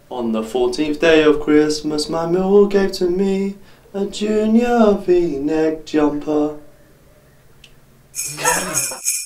On the 14th day of Christmas, my Millwall gave to me a junior V-neck jumper.